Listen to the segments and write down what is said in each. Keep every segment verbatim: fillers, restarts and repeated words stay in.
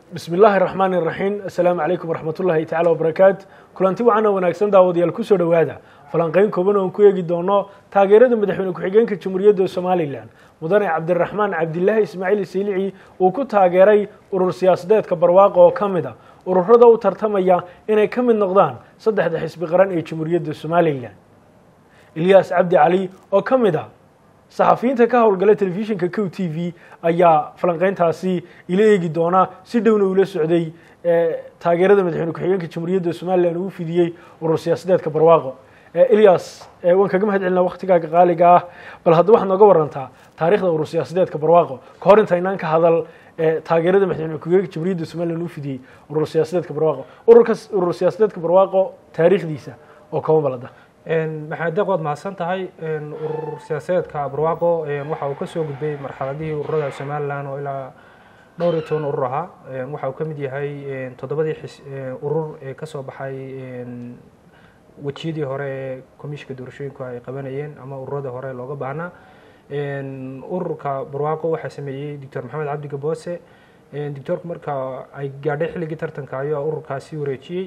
بسم الله الرحمن الرحيم السلام عليكم ورحمة الله تعالى وبركاته كلانتي وعنا وناكسن داوديال كسو دوادا فلانقين كوبن oo ku eegi doono taageerada madaxweyne ku xigeenka Jamhuuriyadda Soomaaliland mudane Cabdiraxmaan Cabdillaah Ismaaciil Saylici uu ku taageeray urur siyaasadeedka barwaaqo oo kamid ah ururada u tartamaya inay kamid noqdaan saddexda xisbi qaran ee Jamhuuriyadda Soomaaliland Ilyas Cabdi Cali oo kamid ah saxafiyiinta ka howlgala telefishinka Q T V ayaa falanqeyntaasi ila eegi doona si dhowna ula socday taageerada madaxweyne ku xigeenka Jamhuuriyadda Soomaaliland uu fidiyay urur siyaasadeedka barwaaqo Ilyas waan kaga mahadcelinaa waqtigaaga qaaliga ah bal hadda waxaad nooga warantaa taariikhda urur siyaasadeedka barwaaqo ka hor inta inaan ka hadal taageerada madaxweyne ku xigeenka Jamhuuriyadda Soomaaliland uu fidiyay urur siyaasadeedka barwaaqo ururkaas urur siyaasadeedka barwaaqo taariikhdiisa oo kooban balada maxaad deeqood mahadsan tahay urur siyaasadeedka barwaaqo waxa uu ka soo gudbay marxaladihii ururada Soomaaliland oo ilaa dhowr iyo toban urur ahaa waxa uu ka mid yahay toddobadii urur ee ka soo baxay wajiyadii hore ee komishiga doorashooyinka ay qabanayeen ama ururada hore looga baahnaa ururka barwaaqo waxa sameeyay Doctor Maxamed Cabdi Gaboose doctorku marka ay gaadhay xilligii tartanka ayaa ururkaasi wareejiyay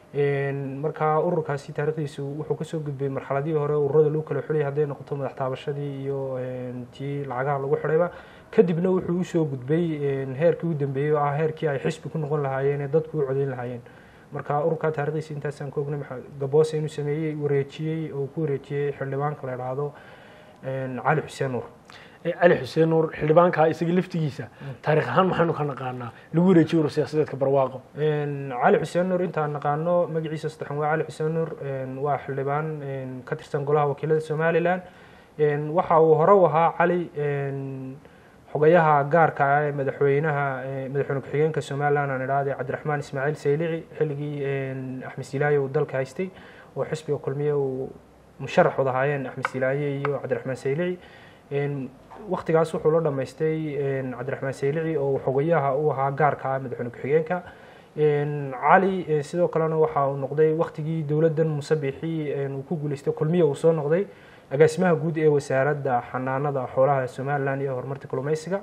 marka ururkaasi taariikhdiisu wuxuu ka soo gudbay marxaladii hore ururada loo kala xulay haday noqoto madax taabashadii iyo tii lacagaha lagu xidhayba kadibna wuxuu u soo gudbay heerkii u dambeeyay oo ah heerkii ay xisbi ku noqon lahaayeen ee dadku u codeyn lahaayeen marka ururka taariikhdiisa intaas aan koognay Gaboose inuu sameeyay wareejiyay oo ku wareejiyay xildhibaanka la yiraahdo Cali Xuseen Nuur علي حسين نور حلبان كا isaga liftigiisa taariikh ahaan maxaanu ka naqaanaa lagu wareejiyo urur siyaasadeedka barwaaqo een Cali Xuseen Nuur inta naqaano magaciisa saddexan waa Cali Xuseen Nuur een waa xildhibaan een ka tirsan golaha wakiilada Soomaaliland een waxa uu hore u ahaa Cali een xogayaha gaarka ah ee madaxweynaha madaxweyne ku xigeenka Soomaaliland aan iraade Cabdiraxmaan Ismaaciil Saylici xilligii een Axmed Silaaye uu dalka haystay oo xisbiga kulmiye uu musharax u ahaayeen Axmed Silaaye iyo Cabdiraxmaan Saylici een waqtigaas wuxuu la dhameystay een Cabdiraxmaan Saylici oo xogayaha uu ahaa gaarka ah madaxweyne ku xigeenka een Cali sidoo kalena waxa uu noqday waqtigii dawladdan Musabixi een uu ku guuleystay kulmiye uu soo noqday agaasimaha guud ee wasaaradda xanaanada xoolaha Soomaaliland iyo horumarka kalluumaysiga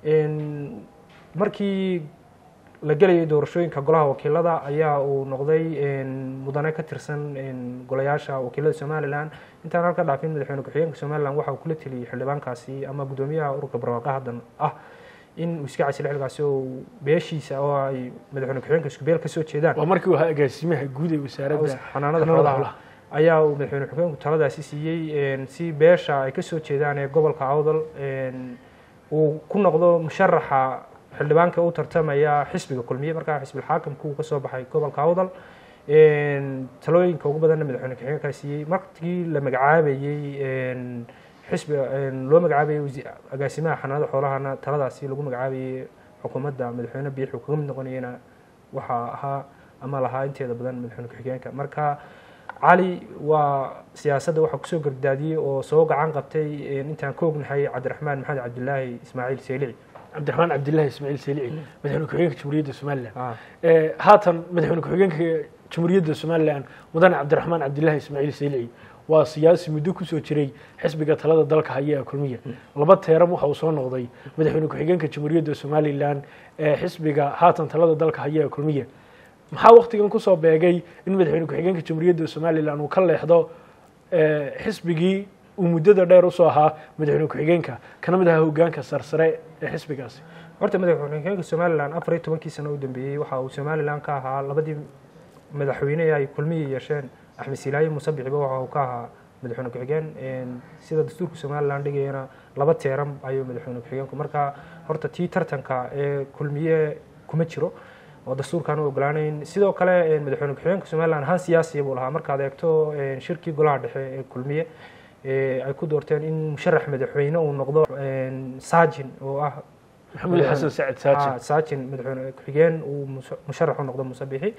een markii la galay doorashooyinka golaha wakiilada ayaa uu noqday een mudane ka tirsan een golayaasha wakiilada Soomaaliland inta halka dhaafin madaxweyne ku xigeenka Soomaaliland waxa uu kula taliyay xildhibaankaasi ama gudoomiyaha ururka barwaaqo hadan ah in uu iska casilo xilgaasi oo beeshiisa oo ay madaxweyne ku xigeenka isku beel ka soo jeedaan waa markii uu agaasimaha guud ee wasaaradda xanaanada xoolaha ayaa uu madaxweyne ku xigeenku taladaasi siiyay een si beesha ay ka soo jeedaan ee gobolka Awdal een uu ku noqdo musharaxa xildhibaanka uu tartamaya xisbiga kulmiye marka xisbiga xaakimku ka soo baxay gobolka Awdal een talooyinka ugu badan madaxweyne ku xigeenka siiyay markii la magacaabayay een xisbiga een loo magacaabayay agaasimaha xanaanada xoolahana taladaasi lagu magacaabayay xukuumadda madaxweyne biixu kaga mid noqonayna waxa ahaa ama lahaa inteeda badan madaxweyne ku xigeenka marka Cali waa siyaasadda waxa ku soo gardaadiyay oo soo gacan qabtay intaan ka ognahay Cabdiraxmaan Maxamed Cabdillaah Ismaaciil Saylici Cabdiraxmaan Cabdillaah Ismaaciil Saylici madaxweyne ku xigeenka Jamhuuriyadda Soomaaliland ee haatan madaxweyne ku xigeenka Jamhuuriyadda Soomaaliland mudane Cabdiraxmaan Cabdillaah Ismaaciil Saylici waa siyaasi muddo ku soo jiray xisbiga talada dalka haya kulmiye laba teeram waxa uu soo noqday madaxweyne ku xigeenka Jamhuuriyadda Soomaaliland ee xisbiga haatan talada dalka haya kulmiye maxaa waqtigan ku soo beegay in madaxweyne ku xigeenka Jamhuuriyadda Soomaaliland uu ka leexdo xisbigii uu muddada dheer u soo ahaa madaxweyne ku xigeenka kana mid ah hoggaanka sarsare ee xisbigaasi horta madaxweyne ku xigeenka Soomaaliland afar iyo toban sano u dambeeyay waxa uu Soomaaliland ka ahaa labadii madaxweyne ay kulmiye yeesheen Axmed Silaaye Musabixi waxa uu ka ahaa madaxweyne ku xigeen een sida dastuurka Soomaaliland dhigayna laba teeram ayuu madaxweyne ku xigeenku marka horta tii tartanka ee kulmiye kuma jiro oo dastuurkan uu ogolaanayn sidoo kale madaxweyne ku xigeenka Soomaaliland han siyaasi buu lahaa marka aad eegto shirkii golaha dhexe ee kulmiye ee ay ku doorteen in musharax madaxweyne uu noqdo saajin oo ah Maxamed Xasan Saacid Saajin saajin madaxweyne ku xigeen uu musharax u noqdo Musabixi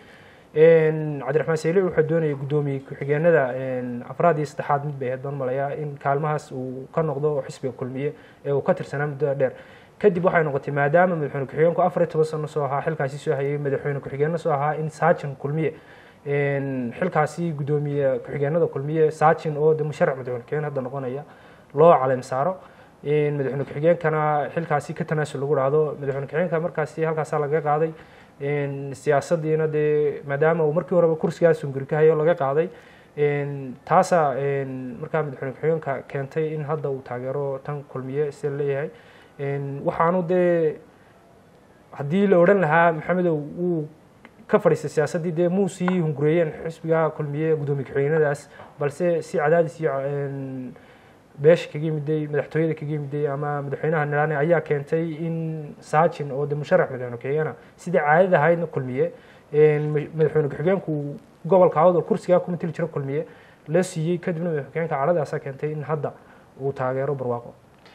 een Cabdiraxmaan Saylici wuxuu doonayay gudoomiye ku xigeenada een afraad iyo saddexaad mid bay hadan malaya in kaalmahaas uu ka noqdo xisbiga kulmiye ee uu ka tirsanaa muddo dheer kadib waxay noqotay maadaama madaxweyne ku xigeenku afar iyo toban sano soo ahaa xilkaasi soo hayay madaxweyne ku xigeenna soo ahaa in saajin kulmiye een xilkaasi gudoomiye ku xigeenada kulmiye saajin oo musharax madaxweyne ku xigeen hadda noqonaya loo caleem saaro in madaxweyne ku xigeenkana xilkaasi ka tanaasul lagu raado madaxweyne ku xigeenka markaasi halkaas laga qaaday siyaasaddiina dee maadaama uu markii horeba kursigaas hunguri ka hayo laga qaaday taasaa markaa madaxweyne ku-xigeenka keentay in hadda uu taageero tan kulmiye sida leeyahay waxaanu dee haddii la odhan lahaa maxamedow wuu ka fadhiistay siyaasaddii dee muu sii hungureeyeen xisbiga kulmiye guddoomiye ku-xigeenadaas balse si cadaadis iyo beesha kaga yimiday madaxtooyada kaga yimiday ama madaxweynaha niraane ayaa keentay in saajin oo de musharax madaxweyne ku-xigeenah sidii caadada ahaydna kulmiye madaxweyne ku-xigeenku gobolka awdal kursigaa kuma tili jiro kulmiye la siiyey kadibna madaxweyne ku-xigeenka caladaasaa keentay in hadda uu taageero barwaaqo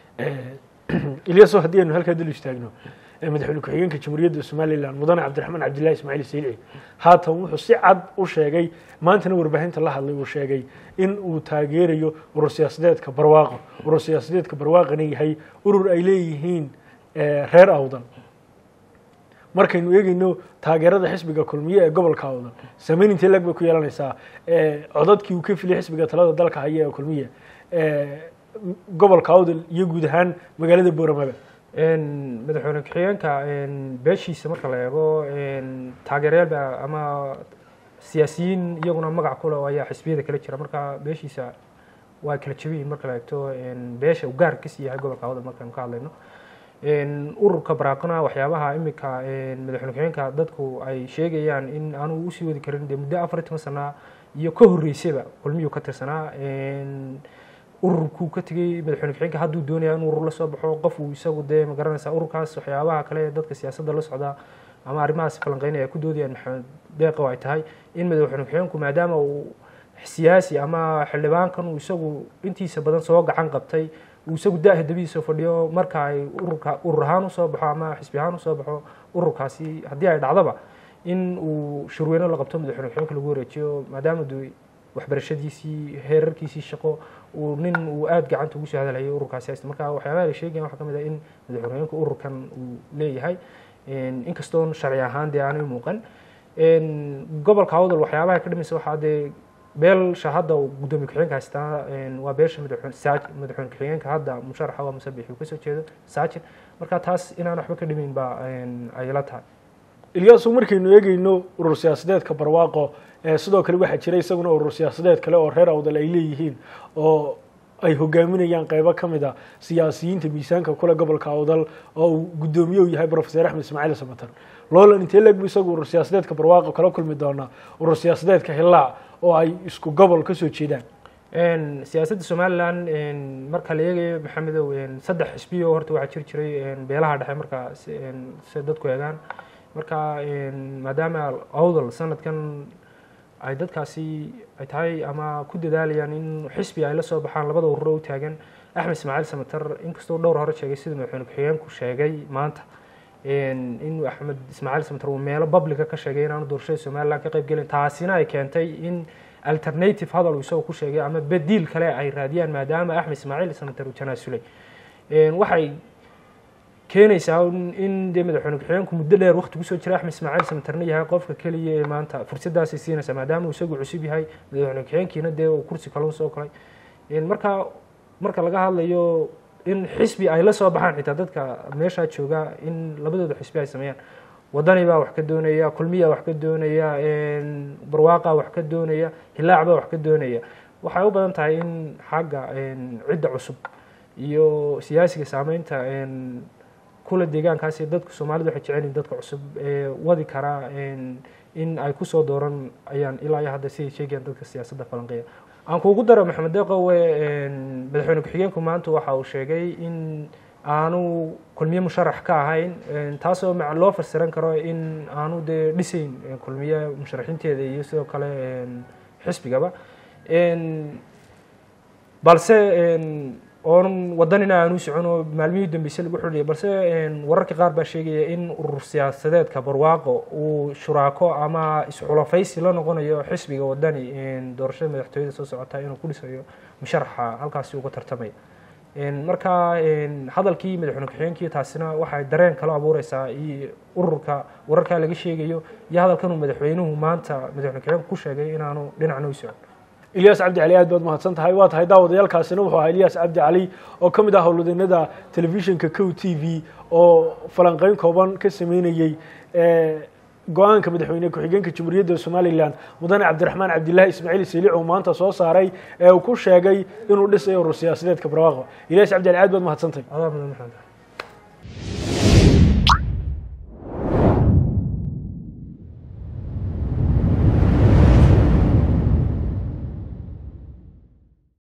ilyaso haddii aynu halkaa dul istaagno madaxweyne ku-xigeenka jamhuuriyadda somalilan mudane cabdiraxmaan cabdillahi ismaaciil saylici haatan wuxuu si cad u sheegay maantana warbaahinta la hadlay uu sheegay in uu taageerayo urur siyaasadeedka barwaaqo urur siyaasadeedka barwaaqana yahay urur ay leeyihiin reer awdal markaynu eegeyno taageerada xisbiga kulmiye ee gobolka awdal saameyn intee lag bay ku yeelanaysaa codadkii uu ka filiyay xisbiga talada dalka haya ee kulmiye gobolka awdal iyo guud ahaan magaalada booramaba madaxweyne ku-xigeenka beeshiisa marka la eego taageerayaal ama siyaasiyiin iyaguna magac ku leh ayaa xisbiyada kala jira marka beeshiisa waa kala jabiyiin marka la eegto beesha uu gaar kasii yahay gobolka awdal markaynu ka hadlayno ururka baraaqana waxyaabaha imika madaxweyne ku-xigeenka dadku ay sheegayaan in aanu usii wadi karin dee muddo afar iyo toban sana iyo ka horreysayba kulmiyuu ka tirsanaa ururkuu ka tegey madaxweyne ku-xigeenka hadduu doonaya in urur la soo baxo qof uu isagu dee ma garanaysaa ururkaas waxyaabaha kale ee dadka siyaasadda la socda ama arrimahaas falanqeynaya ku doodayaan maxamed deeqo ay tahay in madaxweyne ku-xigeenku maadaama uu siyaasi ama xildhibaankan uu isagu intiisa badan soo gacan qabtay uu isagu daaha dabihiisa fadhiyo marka ay ururka urur ahaan usoo baxo ama xisbi ahaan usoo baxo ururkaasi haddii ay dhacdaba in uu shirweyne la qabto madaxweyne ku-xigeenka lagu wareejiyo maadaama du waxbarashadiisii heerarkiisii shaqo uu nin uu aada gacanta ugu soo hadalhayay ururkaasi haysta marka waxyaabaha la sheegaya waxaa ka mid ah in madaxweyne ku-xigeenka ururkan uu leeyahay inkastoon sharci ahaan dee aanay muuqan gobolka awdal waxyaabaha ka dhimaysa waxaa dee beelsha hadda guddoomiye ku-xigeenka haystaa waa beesha madaxweyne saajin madaxweyne ku-xigeenka hadda musharaxa waa musabix uu kasoo jeedo saajin marka taas inaan waxba ka dhimayn ba ay la tahay ilyaasu markaynu eegeyno urur siyaasadeedka barwaaqo sidoo kale waxaa jira isaguna urur siyaasadeed kale oo reer awdal ay leeyihiin oo ay hogaaminayaan qeybo ka mid a siyaasiyiinta miisaanka kule gobolka awdal oo uu guddoomiye u yahay professor axmed ismaaciil samatar loolan intee leeg bu isagu urur siyaasadeedka barwaaqo kala kulmi doonaa urur siyaasadeedka hillaac oo ay isku gobol kasoo jeedaan siyaasadda somalilan marka la eegayo maxamedow saddex xisbiyo horta waxaa jiri jiray beelaha dhexe marka si dadku eegaan marka maadaama awdal sanadkan ay dadkaasi ay tahay ama ku dadaalayaan in xisbi ay la soo baxaan labada ururo u taagan axmed ismaaciil samatar inkastoo dhowr hore sheegay sida madaxweyne ku-xigeenku sheegay maanta in axmed ismaaciil samatar uu meelo publica ka sheegay inaanu doorashada somalilan ka qayb gelin taasina ay keentay in alternative hadal uu isagoo ku sheegay ama bediil kale ay raadiyaan maadaama axmed ismaaciil samatar uu janaasulay waxay keenaysaa in dee madaxweyne ku-xigeenku muddo dheer waqti kusoo jira axmed ismaaciil samatarna yahay qofka keliya ee maanta fursadaasay siinaysaa maadaama uu isagu cusub yahay madaxweyne ku-xigeenkiina dee uu kursi kale usoo kolay marka marka laga hadlayo in xisbi ay la soo baxaan xitaa dadka meeshaa jooga in labadooda xisbi ay sameeyaan wadani baa wax ka doonaya kulmiya wax ka doonaya barwaaqa wax ka doonaya hilaac baa wax ka doonaya waxay u badan tahay in xagga cidda cusub iyo siyaasiga saameynta kula deegaankaasi dadka soomaalida waxay jecel yihiin dadka cusub ee wadi karaa in ay kusoo dooran ayaan ilaa iyo hadda siday sheegayaan dadka siyaasadda falanqeeya aan kuugu daro maxamed deeqowe madaxweyne ku-xigeenku maanta waxa uu sheegay in aanu kulmiye musharax ka ahayn taasoo loo fasiran karo in aanu dee dhisayn kulmiye musharaxiinteeda iyo sidoo kale xisbigaba balse oon wadanina aanu socon oo maalmihii dambeysay lagu xuliyay balse wararka qaar baa sheegaya in urur siyaasadeedka barwaaqo uu shuraako ama isxulafaysi la noqonayo xisbiga wadani doorashada madaxtooyada soo socota inuu ku dhisayo musharaxa halkaasi uga tartamaya marka hadalkii madaxweyne ku-xigeenkii taasina waxay dareen kala abuureysaa iyo ururka wararkaa laga sheegayo iyo hadalkan uu madaxweynuhu maanta madaxweyne ku-xigeenku ku sheegay inaanu dhinacna u socon ilyas cabdi cali aad baad mahadsan tahay waa tahay daawadayaalkaasina wuxuu ahaa ilyas cabdi cali oo ka mid ah howlwadeennada telefishinka co t v oo falanqeyn kooban ka sameynayey go-aanka madaxweyne ku-xigeenka jamhuuriyadda somalilan mudane cabdiraxmaan cabdilaahi ismaaciil siilic uu maanta soo saaray ee uu ku sheegay inuu dhisayo urur siyaasadeedka barwaaqo. Ilyas Cabdi aad baad mahadsantahay.